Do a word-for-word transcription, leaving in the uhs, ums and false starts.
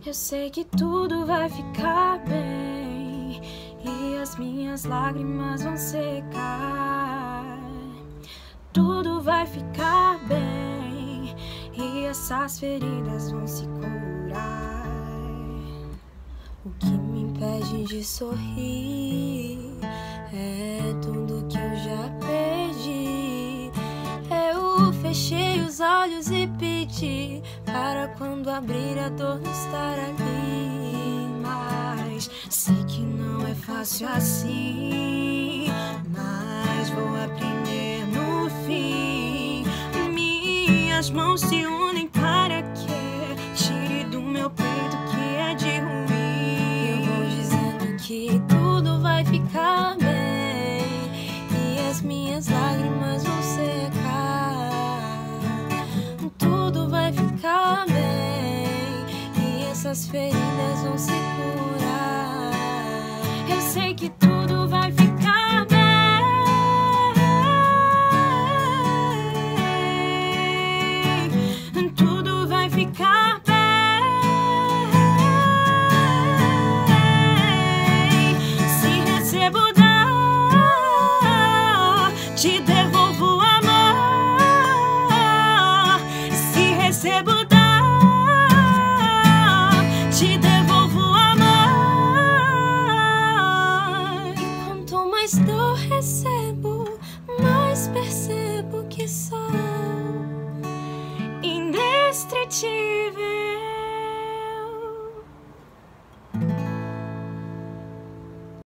Eu sei que tudo vai ficar bem e as minhas lágrimas vão secar. Tudo vai ficar bem e essas feridas vão se curar. O que me impede de sorrir é tudo que eu já perdi. Eu fechei os olhos e pedi para quando abrir a dor não estar ali. Mas sei que não é fácil assim, mas vou aprender no fim. Minhas mãos se unem para que tire do meu peito o que é de ruim. Eu vou dizendo que tudo vai ficar bem e as minhas lágrimas vão secar. Tudo vai ficar bem e essas feridas vão se curar. Eu sei que tudo vai ficar bem. Tudo vai ficar bem. Se recebo dor, te devolvo amor. Se recebo dor, te devolvo amor. E quanto mais dor